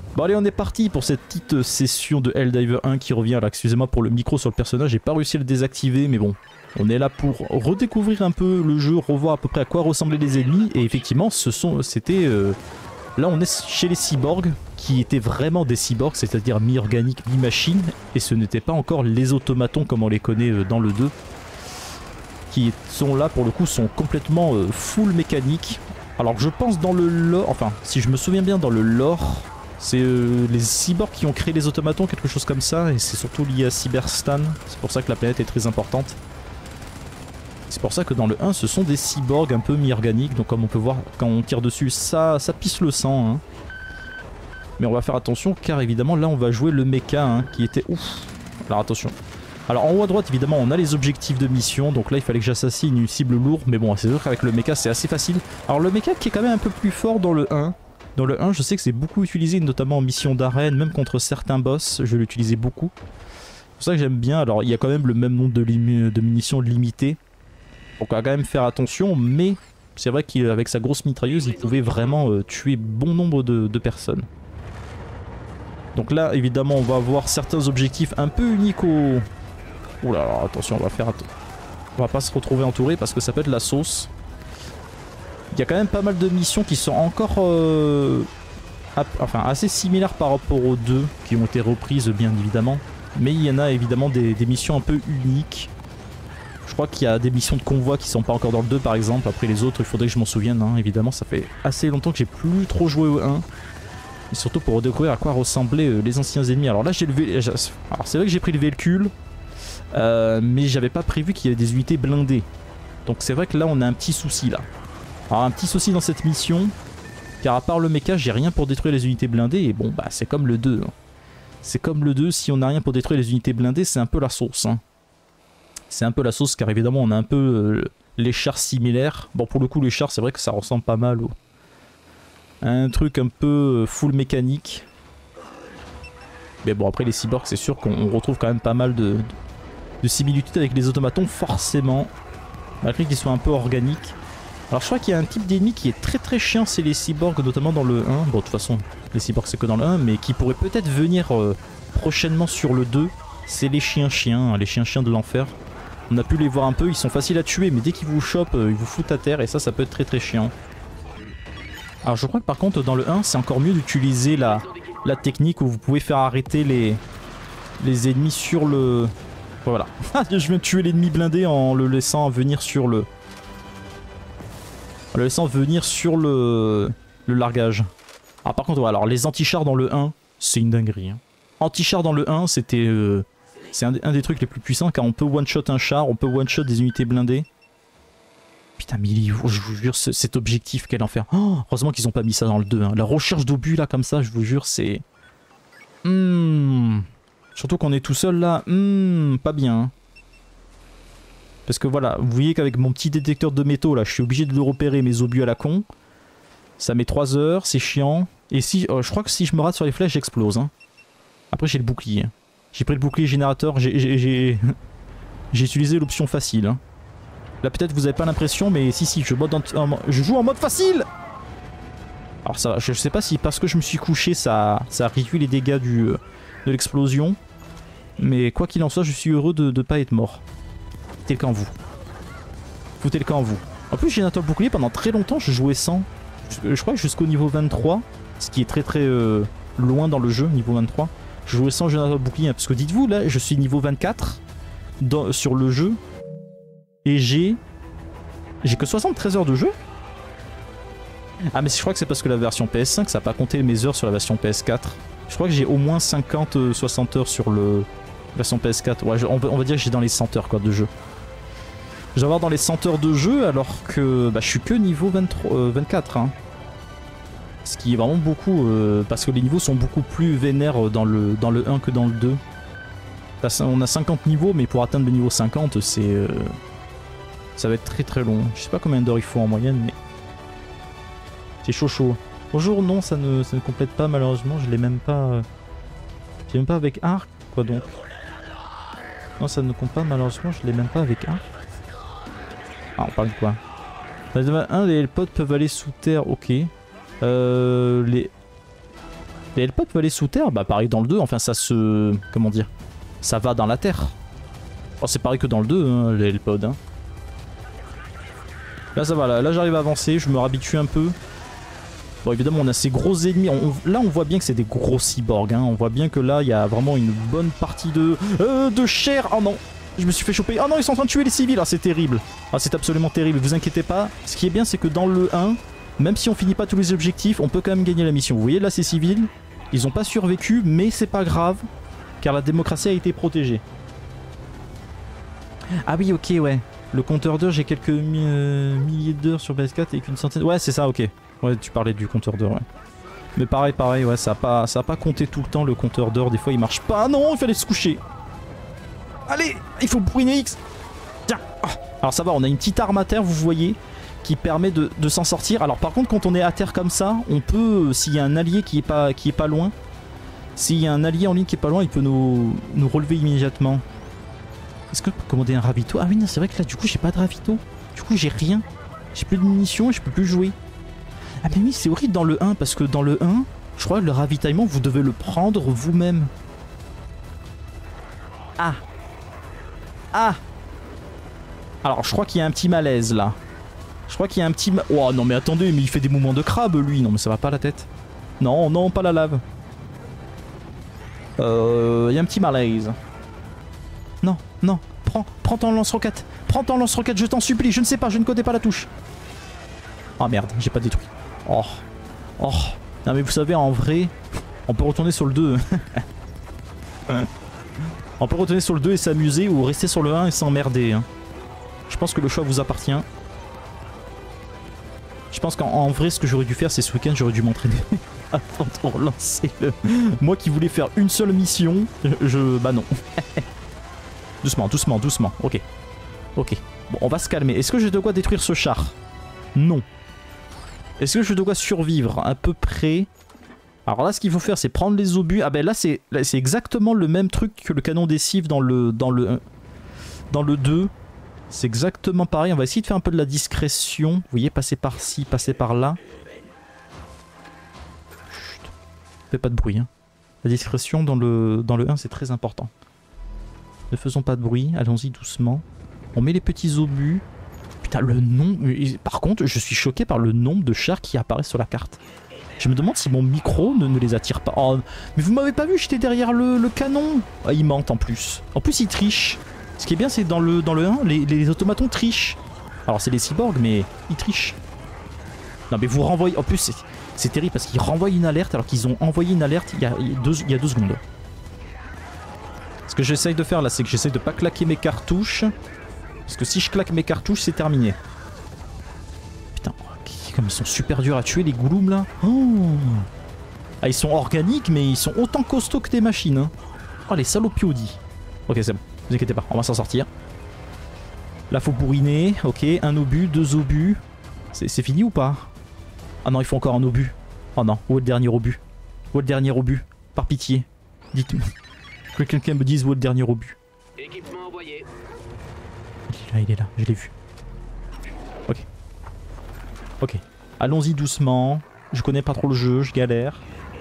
Bon allez, on est parti pour cette petite session de Helldiver 1 qui revient. Alors excusez-moi pour le micro sur le personnage, j'ai pas réussi à le désactiver, mais bon. On est là pour redécouvrir un peu le jeu, revoir à peu près à quoi ressemblaient les ennemis. Et effectivement, c'était... Là on est chez les cyborgs, qui étaient vraiment des cyborgs, c'est-à-dire mi-organiques, mi-machines. Et ce n'étaient pas encore les automatons comme on les connaît dans le 2. Qui sont là pour le coup, sont complètement full mécanique. Alors je pense dans le lore, enfin si je me souviens bien dans le lore... C'est les cyborgs qui ont créé les automatons, quelque chose comme ça, et c'est surtout lié à Cyberstan, c'est pour ça que la planète est très importante. C'est pour ça que dans le 1, ce sont des cyborgs un peu mi-organiques, donc comme on peut voir, quand on tire dessus, ça pisse le sang. Hein. Mais on va faire attention, car évidemment, là on va jouer le mecha, hein, qui était ouf. Alors attention. Alors en haut à droite, évidemment, on a les objectifs de mission, donc là il fallait que j'assassine une cible lourde, mais bon, c'est vrai qu'avec le mecha c'est assez facile. Alors le mecha qui est quand même un peu plus fort dans le 1. Dans le 1, je sais que c'est beaucoup utilisé, notamment en mission d'arène, même contre certains boss, je l'utilisais beaucoup. C'est pour ça que j'aime bien. Alors, il y a quand même le même nombre de munitions limitées. Donc, on va quand même faire attention, mais c'est vrai qu'avec sa grosse mitrailleuse, il pouvait vraiment tuer bon nombre de personnes. Donc là, évidemment, on va avoir certains objectifs un peu uniques au... Oula, alors attention, on va faire attention. On va pas se retrouver entouré parce que ça peut être la sauce. Il y a quand même pas mal de missions qui sont encore enfin, assez similaires par rapport aux deux, qui ont été reprises bien évidemment. Mais il y en a évidemment des missions un peu uniques. Je crois qu'il y a des missions de convoi qui sont pas encore dans le 2 par exemple. Après les autres, il faudrait que je m'en souvienne. Hein. Évidemment, ça fait assez longtemps que j'ai plus trop joué au 1. Et surtout pour redécouvrir à quoi ressemblaient les anciens ennemis. Alors là, alors c'est vrai que j'ai pris le véhicule. Mais j'avais pas prévu qu'il y avait des unités blindées. Donc c'est vrai que là, on a un petit souci là. Alors un petit souci dans cette mission, car à part le mecha, j'ai rien pour détruire les unités blindées, et bon bah c'est comme le 2. Hein. C'est comme le 2, si on n'a rien pour détruire les unités blindées, c'est un peu la sauce. Hein. C'est un peu la sauce, car évidemment on a un peu les chars similaires. Bon pour le coup les chars c'est vrai que ça ressemble pas mal à un truc un peu full mécanique. Mais bon après les cyborgs c'est sûr qu'on retrouve quand même pas mal de similitudes avec les automatons forcément, malgré qu'ils soient un peu organiques. Alors je crois qu'il y a un type d'ennemi qui est très chiant, c'est les cyborgs, notamment dans le 1. Bon de toute façon, les cyborgs c'est que dans le 1, mais qui pourrait peut-être venir prochainement sur le 2. C'est les chiens-chiens, les chiens-chiens de l'enfer. On a pu les voir un peu, ils sont faciles à tuer, mais dès qu'ils vous chopent, ils vous foutent à terre, et ça peut être très chiant. Alors je crois que par contre dans le 1, c'est encore mieux d'utiliser la technique où vous pouvez faire arrêter les ennemis sur le... Voilà. Je viens de tuer l'ennemi blindé en le laissant venir sur le... En le laissant venir sur le largage. Alors par contre, ouais, alors les anti-chars dans le 1, c'est une dinguerie. Hein. Anti-chars dans le 1, c'était... c'est un des trucs les plus puissants, car on peut one-shot un char, on peut one-shot des unités blindées. Putain, mais je vous jure, cet objectif, quel enfer. Oh, heureusement qu'ils ont pas mis ça dans le 2. Hein. La recherche d'obus, là, comme ça, je vous jure, c'est... Surtout qu'on est tout seul, là. Pas bien. Hein. Parce que voilà, vous voyez qu'avec mon petit détecteur de métaux là, je suis obligé de repérer mes obus à la con. Ça met 3 heures, c'est chiant. Et si, je crois que si je me rate sur les flèches, j'explose. Hein. Après j'ai le bouclier. J'ai pris le bouclier générateur, j'ai utilisé l'option facile. Hein. Là peut-être vous avez pas l'impression, mais si, je joue en mode facile. Alors ça, je sais pas si parce que je me suis couché, ça a réduit les dégâts de l'explosion. Mais quoi qu'il en soit, je suis heureux de ne pas être mort. Foutez le camp en vous. Foutez le camp en vous. En plus, générateur bouclier, pendant très longtemps, je jouais sans. Je crois que jusqu'au niveau 23, ce qui est très loin dans le jeu, niveau 23, je jouais sans générateur bouclier. Hein, parce que dites-vous, là, je suis niveau 24 sur le jeu. Et j'ai que 73 heures de jeu. Ah, mais je crois que c'est parce que la version PS5, ça n'a pas compté mes heures sur la version PS4. Je crois que j'ai au moins 50-60 heures sur la version PS4. Ouais, on va dire que j'ai dans les 100 heures quoi, de jeu. Je vais avoir dans les 100 heures de jeu alors que bah, je suis que niveau 24. Hein. Ce qui est vraiment beaucoup parce que les niveaux sont beaucoup plus vénères dans le 1 que dans le 2. Là, on a 50 niveaux mais pour atteindre le niveau 50 c'est... ça va être très long. Je sais pas combien d'heures il faut en moyenne mais... C'est chaud. Bonjour, non ça ne complète pas malheureusement, je l'ai même pas... J'ai même pas avec arc, quoi donc. Non ça ne compte pas malheureusement, je l'ai même pas avec arc. Ah, on parle de quoi? Dans les 1, les pods peuvent aller sous terre, ok. Les helpods peuvent aller sous terre? Bah pareil dans le 2, enfin ça se... Comment dire? Ça va dans la terre. Oh, c'est pareil que dans le 2, hein, les helpods. Hein. Là ça va, là j'arrive à avancer, je me réhabitue un peu. Bon évidemment on a ces gros ennemis, là on voit bien que c'est des gros cyborgs, hein. On voit bien que là il y a vraiment une bonne partie de chair. Oh non, je me suis fait choper, oh non ils sont en train de tuer les civils, ah c'est terrible. Ah c'est absolument terrible, vous inquiétez pas. Ce qui est bien c'est que dans le 1, même si on finit pas tous les objectifs, on peut quand même gagner la mission. Vous voyez là ces civils, ils ont pas survécu mais c'est pas grave, car la démocratie a été protégée. Ah oui ok ouais. Le compteur d'heures, j'ai quelques milliers d'heures sur PS4 et qu'une centaine... Ouais, c'est ça, ok. Ouais, tu parlais du compteur d'heures, ouais. Mais pareil, ouais, ça a pas compté tout le temps, le compteur d'heures. Des fois, il marche pas. Non, il fallait se coucher. Allez, il faut brûler X. Tiens. Alors ça va, on a une petite arme à terre, vous voyez, qui permet de s'en sortir. Alors par contre, quand on est à terre comme ça, on peut, s'il y a un allié qui est pas loin, s'il y a un allié en ligne qui est pas loin, il peut nous relever immédiatement. Est-ce que je peux commander un ravito? Ah oui, non, c'est vrai que là, du coup, j'ai pas de ravito. Du coup, j'ai rien. J'ai plus de munitions et je peux plus jouer. Ah mais oui, c'est horrible dans le 1, parce que dans le 1, je crois que le ravitaillement, vous devez le prendre vous-même. Ah. Ah. Alors, je crois qu'il y a un petit malaise, là. Je crois qu'il y a un petit... Oh non, mais attendez, mais il fait des mouvements de crabe, lui. Non, mais ça va pas la tête. Non, non, pas la lave. Il y a un petit malaise. Non, non, prends ton lance-roquette. Prends ton lance-roquette, je t'en supplie. Je ne sais pas, je ne connais pas la touche. Oh merde, j'ai pas détruit. Oh. Oh. Non mais vous savez, en vrai, on peut retourner sur le 2. On peut retourner sur le 2 et s'amuser ou rester sur le 1 et s'emmerder. Hein. Je pense que le choix vous appartient. Je pense qu'en vrai, ce que j'aurais dû faire, c'est ce week-end, j'aurais dû m'entraîner avant de relancer le... Moi qui voulais faire une seule mission, bah non. Doucement, doucement, doucement. Ok. Ok. Bon, on va se calmer. Est-ce que j'ai de quoi détruire ce char? Non. Est-ce que je dois survivre à peu près? Alors là, ce qu'il faut faire, c'est prendre les obus. Ah ben là, c'est exactement le même truc que le canon des cives dans le 2. C'est exactement pareil. On va essayer de faire un peu de la discrétion. Vous voyez, passer par-ci, passer par-là. Chut. Fais pas de bruit. Hein. La discrétion dans le 1, c'est très important. Ne faisons pas de bruit, allons-y doucement. On met les petits obus. Putain, le nom... Par contre, je suis choqué par le nombre de chars qui apparaissent sur la carte. Je me demande si mon micro ne les attire pas. Oh, mais vous m'avez pas vu, j'étais derrière le canon. Ah, il mente en plus. En plus, il triche. Ce qui est bien, c'est dans le 1, les automatons trichent. Alors, c'est les cyborgs, mais ils trichent. Non, mais vous renvoyez... En plus, c'est terrible parce qu'ils renvoient une alerte alors qu'ils ont envoyé une alerte il y a 2 secondes. Ce que j'essaye de faire là, c'est que j'essaye de pas claquer mes cartouches. Parce que si je claque mes cartouches, c'est terminé. Putain, comme ils sont super durs à tuer les goulums là. Oh. Ah, ils sont organiques, mais ils sont autant costauds que des machines. Hein. Oh, les salopiodis. Ok, c'est bon, vous inquiétez pas, on va s'en sortir. Là, faut bourriner. Ok, un obus, 2 obus. C'est fini ou pas? Ah non, il faut encore un obus. Oh non, où est le dernier obus? Où est le dernier obus? Par pitié, dites-moi. Que quelqu'un me dise où est le dernier obus. Équipement envoyé. Il est là, je l'ai vu. Ok. Ok. Allons-y doucement. Je connais pas trop le jeu, je galère.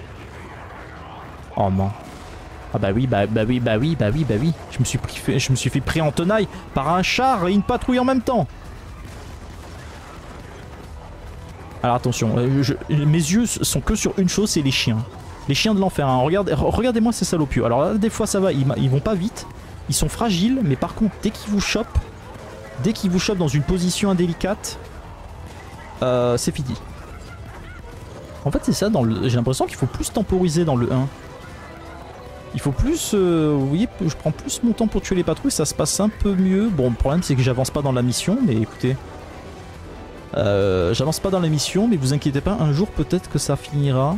Oh non. Ah bah oui, bah oui. Je me suis fait pris en tenaille par un char et une patrouille en même temps. Alors attention, mes yeux sont que sur une chose, c'est les chiens. Les chiens de l'enfer, hein. Regardez-moi ces salopieux. Alors là, des fois ça va, ils vont pas vite. Ils sont fragiles, mais par contre, dès qu'ils vous chopent dans une position indélicate, c'est fini. En fait, c'est ça, j'ai l'impression qu'il faut plus temporiser dans le 1. Il faut plus... vous voyez, je prends plus mon temps pour tuer les patrouilles, ça se passe un peu mieux. Bon, le problème, c'est que j'avance pas dans la mission, mais écoutez... j'avance pas dans la mission, mais vous inquiétez pas, un jour, peut-être que ça finira.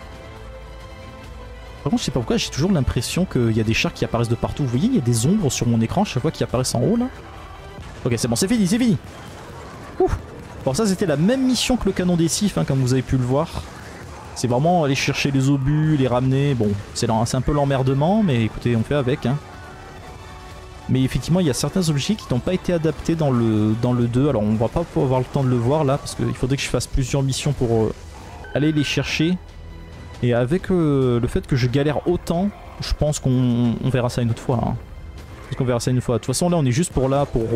Par contre, je sais pas pourquoi, j'ai toujours l'impression qu'il y a des chars qui apparaissent de partout. Vous voyez, il y a des ombres sur mon écran chaque fois qui apparaissent en haut, là. Ok, c'est bon, c'est fini, c'est fini. Ouf. Bon, ça, c'était la même mission que le canon des sifs, hein, comme vous avez pu le voir. C'est vraiment aller chercher les obus, les ramener. Bon, c'est un peu l'emmerdement, mais écoutez, on fait avec, hein. Mais effectivement, il y a certains objets qui n'ont pas été adaptés dans le 2. Alors, on va pas pouvoir avoir le temps de le voir, là, parce qu'il faudrait que je fasse plusieurs missions pour aller les chercher. Et avec le fait que je galère autant, je pense qu'on verra ça une autre fois. Hein. Je pense qu'on verra ça une fois. De toute façon, là, on est juste pour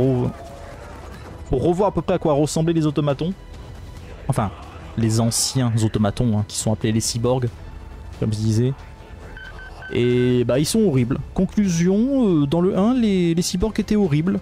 revoir à peu près à quoi ressemblaient les automatons. Enfin, les anciens automatons, hein, qui sont appelés les cyborgs, comme je disais. Et bah, ils sont horribles. Conclusion, dans le 1, les cyborgs étaient horribles.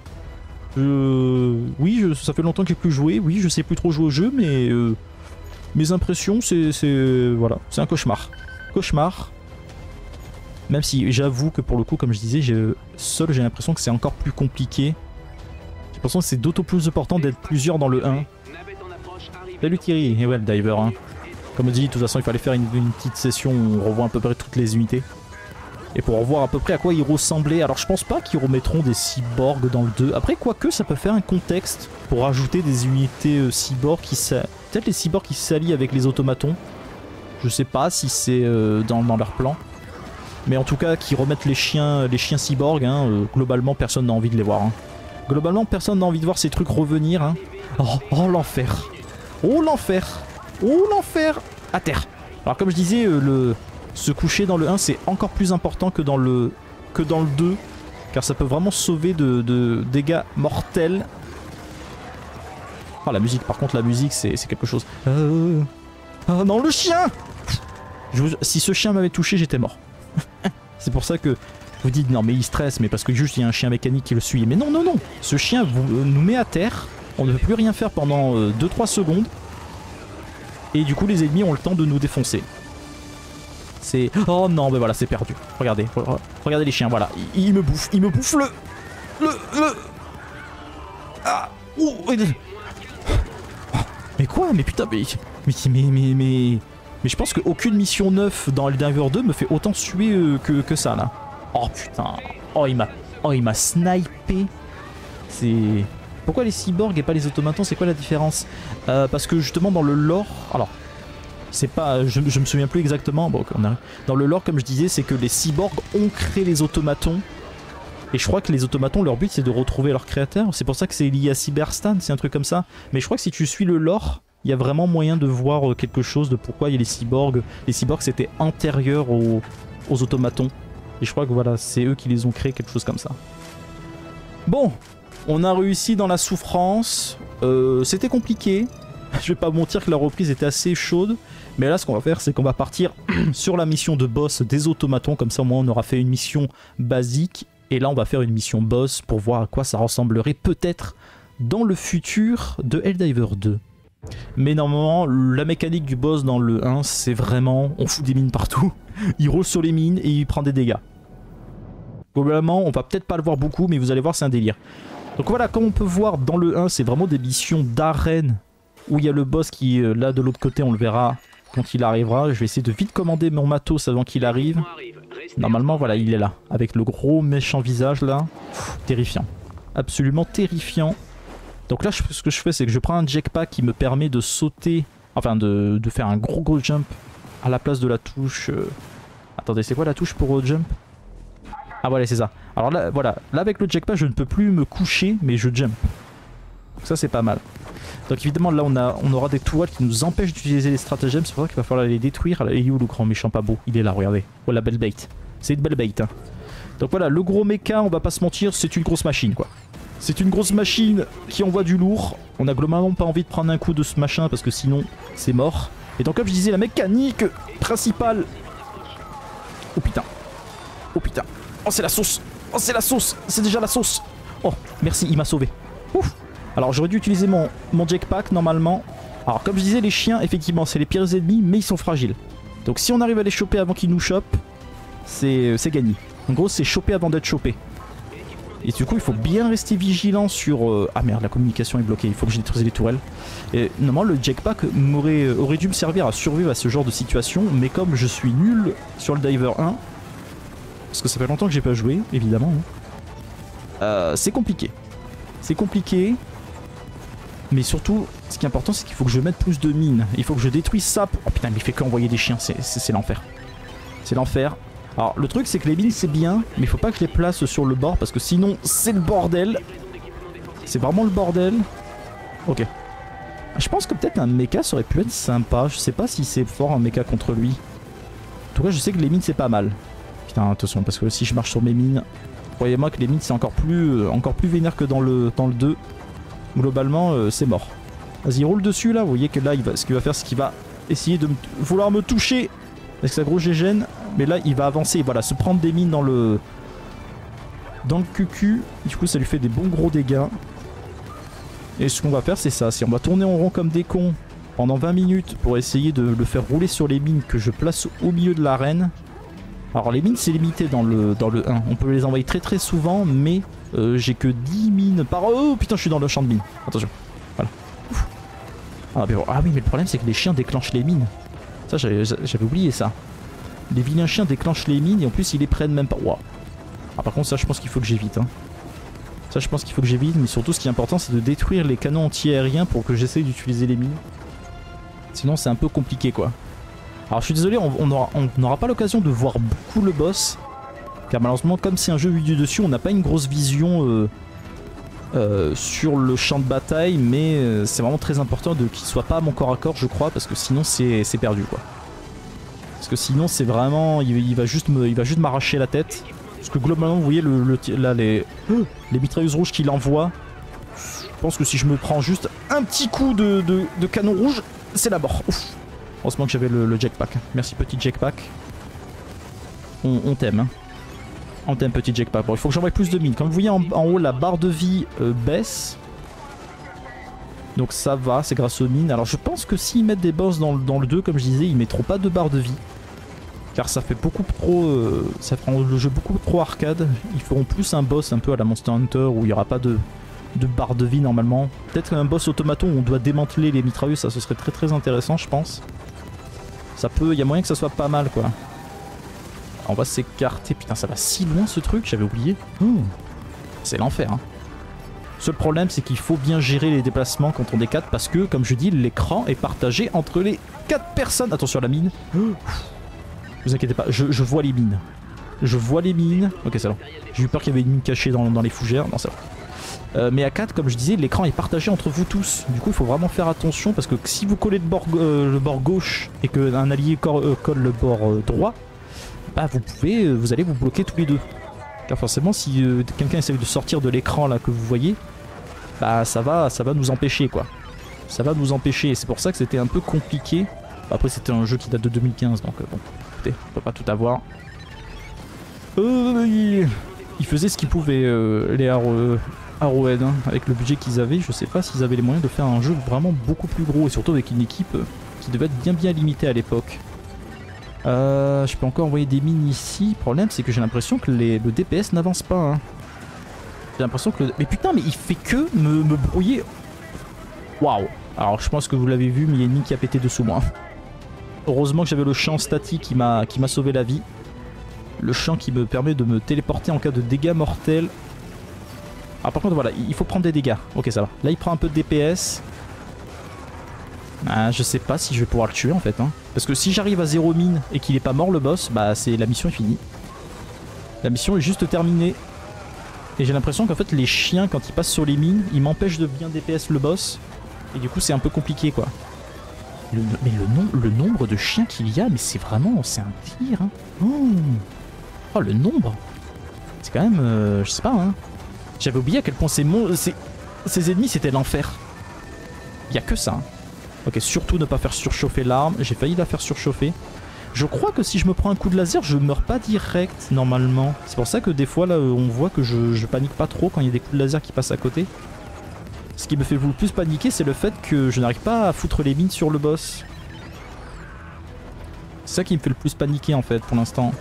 Oui, ça fait longtemps que j'ai plus joué. Oui, je sais plus trop jouer au jeu, mais mes impressions, voilà, c'est un cauchemar. Cauchemar. Même si j'avoue que pour le coup, comme je disais, seul j'ai l'impression que c'est encore plus compliqué. J'ai l'impression que c'est d'autant plus important d'être plusieurs dans le 1. Salut Thierry, et ouais le diver. Hein. Comme dit, de toute façon il fallait faire une petite session où on revoit à peu près toutes les unités. Et pour revoir à peu près à quoi ils ressemblaient. Alors je pense pas qu'ils remettront des cyborgs dans le 2. Après quoique ça peut faire un contexte pour ajouter des unités cyborgs qui peut-être les cyborgs qui s'allient avec les automatons. Je sais pas si c'est dans leur plan. Mais en tout cas qui remettent les chiens cyborgs, hein, globalement personne n'a envie de les voir. Hein. Globalement personne n'a envie de voir ces trucs revenir. Hein. Oh l'enfer. Oh l'enfer. Oh l'enfer. À terre. Alors comme je disais, se coucher dans le 1 c'est encore plus important que dans le 2. Car ça peut vraiment sauver de dégâts mortels. Oh la musique, par contre la musique c'est quelque chose. Oh non le chien. Si ce chien m'avait touché j'étais mort. C'est pour ça que vous dites non mais il stresse, mais parce que juste il y a un chien mécanique qui le suit. Mais non non non, ce chien nous met à terre, on ne peut plus rien faire pendant 2-3 secondes. Et du coup les ennemis ont le temps de nous défoncer. C'est... Oh non, mais voilà, c'est perdu. Regardez, regardez les chiens, voilà. Il me bouffe le... Ah ouh, mais quoi? Mais putain, mais je pense qu'aucune mission 9 dans Helldivers 2 me fait autant suer que ça, là. Oh putain. Oh, il m'a snipé. C'est... Pourquoi les cyborgs et pas les automatons? C'est quoi la différence? Parce que justement dans le lore... Alors... C'est pas, je me souviens plus exactement. Bon, dans le lore, comme je disais, c'est que les cyborgs ont créé les automatons. Et je crois que les automatons, leur but c'est de retrouver leur créateur. C'est pour ça que c'est lié à Cyberstan, c'est un truc comme ça. Mais je crois que si tu suis le lore, il y a vraiment moyen de voir quelque chose de pourquoi il y a les cyborgs. Les cyborgs c'était antérieur aux automatons. Et je crois que voilà, c'est eux qui les ont créés, quelque chose comme ça. Bon, on a réussi dans la souffrance. C'était compliqué. Je vais pas mentir que la reprise était assez chaude. Mais là ce qu'on va faire c'est qu'on va partir sur la mission de boss des automatons. Comme ça au moins on aura fait une mission basique. Et là on va faire une mission boss pour voir à quoi ça ressemblerait peut-être dans le futur de Helldivers 2. Mais normalement la mécanique du boss dans le 1 c'est vraiment on fout des mines partout. Il roule sur les mines et il prend des dégâts. Globalement on va peut-être pas le voir beaucoup mais vous allez voir c'est un délire. Donc voilà, comme on peut voir dans le 1 c'est vraiment des missions d'arène. Où il y a le boss qui est là de l'autre côté, on le verra quand il arrivera. Je vais essayer de vite commander mon matos avant qu'il arrive. Normalement, voilà, il est là. Avec le gros méchant visage là. Terrifiant. Absolument terrifiant. Donc là, ce que je fais, c'est que je prends un jetpack qui me permet de sauter. Enfin, de faire un gros jump à la place de la touche. Attendez, c'est quoi la touche pour jump? Ah voilà, c'est ça. Alors là, voilà. Là, avec le jetpack, je ne peux plus me coucher, mais je jump. Donc ça, c'est pas mal. Donc évidemment là on aura des toiles qui nous empêchent d'utiliser les stratagèmes, c'est pour ça qu'il va falloir les détruire. Il est où le grand méchant pas beau? Il est là, regardez. Oh la belle bait. C'est une belle bait. Hein. Donc voilà, le gros mecha, on va pas se mentir, c'est une grosse machine quoi. C'est une grosse machine qui envoie du lourd. On a globalement pas envie de prendre un coup de ce machin parce que sinon c'est mort. Et donc comme je disais, la mécanique principale... Oh putain. Oh putain. Oh c'est la sauce. Oh c'est la sauce. C'est déjà la sauce. Oh merci, il m'a sauvé. Ouf. Alors j'aurais dû utiliser mon jetpack normalement. Alors comme je disais les chiens effectivement c'est les pires ennemis mais ils sont fragiles. Donc si on arrive à les choper avant qu'ils nous chopent, c'est gagné. En gros c'est choper avant d'être chopé. Et du coup il faut bien rester vigilant sur... Ah merde la communication est bloquée, il faut que je détruise les tourelles. Et normalement le jetpack aurait dû me servir à survivre à ce genre de situation. Mais comme je suis nul sur le Diver 1, parce que ça fait longtemps que j'ai pas joué évidemment, c'est compliqué. C'est compliqué. Mais surtout, ce qui est important, c'est qu'il faut que je mette plus de mines. Il faut que je détruise ça. Oh putain, mais il fait qu'envoyer des chiens. C'est l'enfer. C'est l'enfer. Alors, le truc, c'est que les mines, c'est bien. Mais il faut pas que je les place sur le bord. Parce que sinon, c'est le bordel. C'est vraiment le bordel. Ok. Je pense que peut-être un mecha, ça aurait pu être sympa. Je sais pas si c'est fort un mecha contre lui. tout cas, je sais que les mines, c'est pas mal. Putain, attention, parce que si je marche sur mes mines, croyez-moi que les mines, c'est encore plus vénère que dans le 2. Globalement, c'est mort. Vas-y, roule dessus, là. Vous voyez que là, ce qu'il va faire, c'est qu'il va essayer de vouloir me toucher avec sa grosse gégène. Mais là, il va avancer, voilà, se prendre des mines dans le cucu. Du coup, ça lui fait des bons gros dégâts. Et ce qu'on va faire, c'est ça. Si on va tourner en rond comme des cons pendant 20 minutes pour essayer de le faire rouler sur les mines que je place au milieu de l'arène. Alors les mines c'est limité dans le 1, on peut les envoyer très souvent mais j'ai que 10 mines par... Oh putain je suis dans le champ de mines, attention, voilà. Ah oui mais le problème c'est que les chiens déclenchent les mines, ça j'avais oublié ça. Les vilains chiens déclenchent les mines et en plus ils les prennent même pas, wow. Ah par contre ça je pense qu'il faut que j'évite hein. Ça je pense qu'il faut que j'évite, mais surtout ce qui est important c'est de détruire les canons anti-aériens pour que j'essaye d'utiliser les mines. Sinon c'est un peu compliqué quoi. Alors je suis désolé, on n'aura pas l'occasion de voir beaucoup le boss. Car malheureusement comme c'est un jeu vu du dessus, on n'a pas une grosse vision sur le champ de bataille. Mais c'est vraiment très important qu'il soit pas à mon corps à corps je crois. Parce que sinon c'est perdu quoi. Parce que sinon c'est vraiment... Il va juste m'arracher la tête. Parce que globalement vous voyez là les mitrailleuses rouges qu'il envoie. Je pense que si je me prends juste un petit coup de canon rouge, c'est la mort. Ouf. Heureusement que j'avais le jetpack. Merci petit jetpack. On t'aime. Hein. On t'aime petit jetpack. Bon, il faut que j'envoie plus de mines. Comme vous voyez en haut, la barre de vie baisse. Donc ça va, c'est grâce aux mines. Alors je pense que s'ils mettent des boss dans le 2, comme je disais, ils mettront pas de barre de vie. Car ça fait beaucoup trop... ça rend le jeu beaucoup trop arcade. Ils feront plus un boss un peu à la Monster Hunter où il n'y aura pas de barre de vie normalement. Peut-être un boss automaton où on doit démanteler les mitrailleuses, ça ce serait très intéressant je pense. Ça peut, il y a moyen que ça soit pas mal quoi. On va s'écarter, putain ça va si loin ce truc, j'avais oublié. C'est l'enfer hein. Seul problème c'est qu'il faut bien gérer les déplacements quand on est 4 parce que comme je dis l'écran est partagé entre les 4 personnes. Attention à la mine. Vous inquiétez pas, je vois les mines. Je vois les mines. Ok c'est bon. J'ai eu peur qu'il y avait une mine cachée dans les fougères. Non c'est bon. Mais à 4, comme je disais, l'écran est partagé entre vous tous. Du coup, il faut vraiment faire attention parce que si vous collez le bord gauche et qu'un allié colle le bord droit, bah vous allez vous bloquer tous les deux. Car forcément, si quelqu'un essaie de sortir de l'écran là que vous voyez, bah ça va nous empêcher quoi. Ça va nous empêcher. Et c'est pour ça que c'était un peu compliqué. Après, c'était un jeu qui date de 2015, donc bon, écoutez, on peut pas tout avoir. Ils faisaient ce qu'ils pouvaient, les Arrowhead, hein, avec le budget qu'ils avaient. Je sais pas s'ils avaient les moyens de faire un jeu vraiment beaucoup plus gros et surtout avec une équipe qui devait être bien limitée à l'époque. Je peux encore envoyer des mines ici. Le problème c'est que j'ai l'impression que le DPS n'avance pas. Hein. J'ai l'impression que... Mais putain mais il fait que me brouiller. Waouh. Alors je pense que vous l'avez vu mais il y a une mine qui a pété dessous moi. Heureusement que j'avais le champ statique qui m'a sauvé la vie. Le champ qui me permet de me téléporter en cas de dégâts mortels. Ah par contre voilà, il faut prendre des dégâts. Ok ça va. Là il prend un peu de DPS. Ah, je sais pas si je vais pouvoir le tuer en fait. Hein. Parce que si j'arrive à 0 mine et qu'il est pas mort le boss, bah la mission est finie. La mission est juste terminée. Et j'ai l'impression qu'en fait les chiens quand ils passent sur les mines, ils m'empêchent de bien DPS le boss. Et du coup c'est un peu compliqué quoi. Mais le nombre de chiens qu'il y a, mais c'est vraiment... C'est un tir. Hein. Oh le nombre. C'est quand même... je sais pas hein. J'avais oublié à quel point ces ennemis c'était l'enfer. Il y a que ça. Hein. Ok, surtout ne pas faire surchauffer l'arme. J'ai failli la faire surchauffer. Je crois que si je me prends un coup de laser, je meurs pas direct normalement. C'est pour ça que des fois là, on voit que je panique pas trop quand il y a des coups de laser qui passent à côté. Ce qui me fait le plus paniquer, c'est le fait que je n'arrive pas à foutre les mines sur le boss. C'est ça qui me fait le plus paniquer en fait pour l'instant.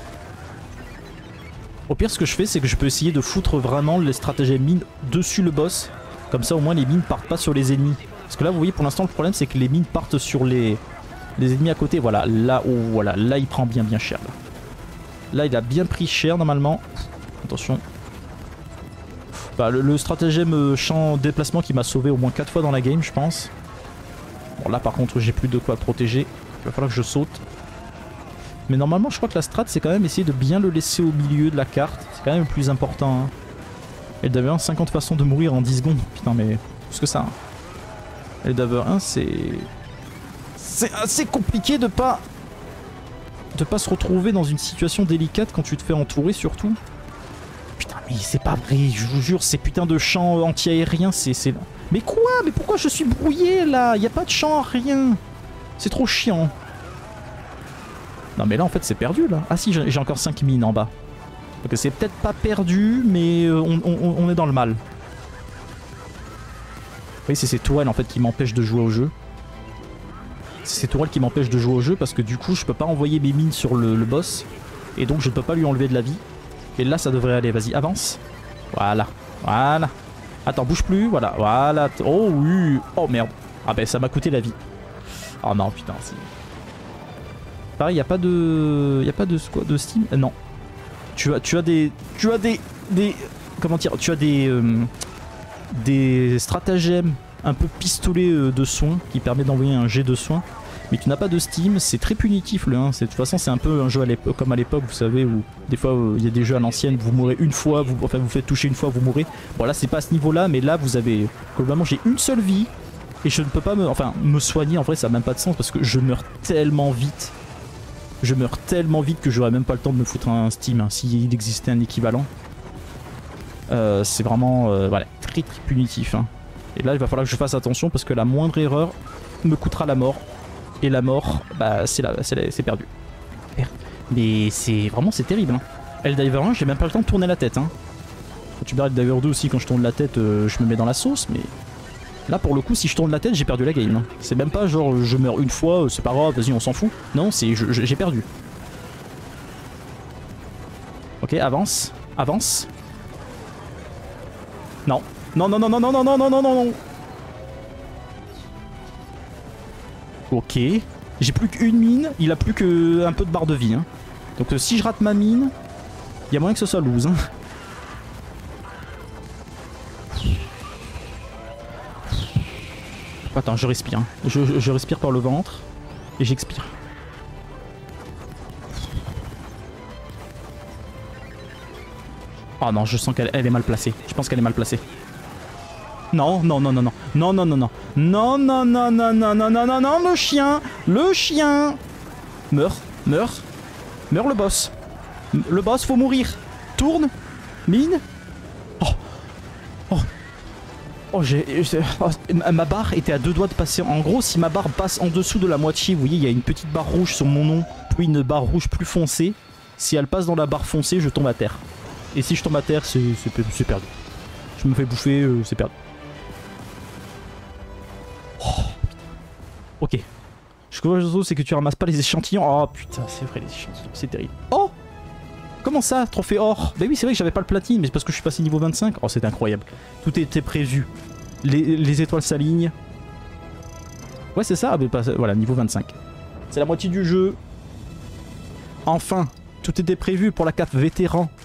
Au pire ce que je fais c'est que je peux essayer de foutre vraiment les stratagèmes mines dessus le boss. Comme ça au moins les mines partent pas sur les ennemis. Parce que là vous voyez pour l'instant le problème c'est que les mines partent sur les ennemis à côté. Voilà, là il prend bien cher. Là il a bien pris cher normalement. Attention. Bah, le stratagème champ déplacement qui m'a sauvé au moins 4 fois dans la game je pense. Bon là par contre j'ai plus de quoi protéger. Il va falloir que je saute. Mais normalement je crois que la strat c'est quand même essayer de bien le laisser au milieu de la carte. C'est quand même le plus important. Hein. Eldaver 1, 50 façons de mourir en 10 secondes. Putain mais plus que ça. Hein. Eldaver 1 c'est assez compliqué de pas de pas se retrouver dans une situation délicate quand tu te fais entourer surtout. Putain mais c'est pas vrai, je vous jure, ces putains de champs anti-aériens, c'est... Mais quoi? Mais pourquoi je suis brouillé là? Y a pas de champ, rien. C'est trop chiant. Non mais là en fait c'est perdu là. Ah si, j'ai encore 5 mines en bas. Donc c'est peut-être pas perdu, mais on est dans le mal. Oui, c'est ces tourelles en fait qui m'empêchent de jouer au jeu. C'est ces tourelles qui m'empêchent de jouer au jeu parce que du coup je peux pas envoyer mes mines sur le boss. Et donc je ne peux pas lui enlever de la vie. Et là ça devrait aller, vas-y avance. Voilà, voilà. Attends, bouge plus, voilà, voilà. Oh oui, oh merde. Ah ben ça m'a coûté la vie. Oh non putain, si. Pareil, y a pas de squad de Steam, non. Tu as des comment dire, tu as des stratagèmes un peu pistolets de soins qui permettent d'envoyer un jet de soins. Mais tu n'as pas de Steam, c'est très punitif le 1. De toute façon, c'est un peu un jeu comme à l'époque, vous savez, où des fois il y a des jeux à l'ancienne, vous mourrez une fois, vous faites toucher une fois, vous mourrez. Bon, là, c'est pas à ce niveau-là, mais là, vous avez. Globalement, j'ai une seule vie et je ne peux pas me soigner. En vrai, ça n'a même pas de sens parce que je meurs tellement vite. Je meurs tellement vite que j'aurais même pas le temps de me foutre un Steam hein, s'il existait un équivalent. C'est vraiment voilà, très punitif. Hein. Et là, il va falloir que je fasse attention parce que la moindre erreur me coûtera la mort. Et la mort, bah c'est perdu. Mais c'est vraiment c'est terrible. Hein. Helldiver 1, j'ai même pas le temps de tourner la tête. Hein. Quand tu me Helldiver 2 aussi, quand je tourne la tête, je me mets dans la sauce. Mais là, pour le coup, si je tourne la tête, j'ai perdu la game. Hein. C'est même pas genre je meurs une fois, c'est pas grave, vas-y, on s'en fout. Non, c'est j'ai perdu. Ok, avance, avance. Non. Non, non, non, non, non, non, non, non, non, non, non. Ok. J'ai plus qu'une mine, il a plus qu'un peu de barre de vie. Hein. Donc si je rate ma mine, il y a moyen que ce soit lose. Hein. Attends, je respire. Hein. Je respire par le ventre et j'expire. Oh non, je sens qu'elle est mal placée. Je pense qu'elle est mal placée. Non, non, non, non, non. Non, non, non, non. Non, non, non, non, non, non, non, non, non, le chien. Le chien. Meurs, meurs. Meurs le boss. Le boss, faut mourir. Tourne. Mine. Oh. Oh. Oh, ma barre était à 2 doigts de passer. En gros, si ma barre passe en dessous de la moitié, vous voyez, il y a une petite barre rouge sur mon nom, puis une barre rouge plus foncée. Si elle passe dans la barre foncée, je tombe à terre. Et si je tombe à terre, c'est perdu. Je me fais bouffer, c'est perdu. Oh, ok. Ce que je trouve, c'est que tu ramasses pas les échantillons. Oh putain, c'est vrai, les échantillons, c'est terrible. Oh! Comment ça, trophée or? Bah oui, c'est vrai que j'avais pas le platine, mais c'est parce que je suis passé niveau 25. Oh, c'est incroyable. Tout était prévu. Les étoiles s'alignent. Ouais, c'est ça, mais pas, voilà, niveau 25. C'est la moitié du jeu. Enfin, tout était prévu pour la carte vétéran.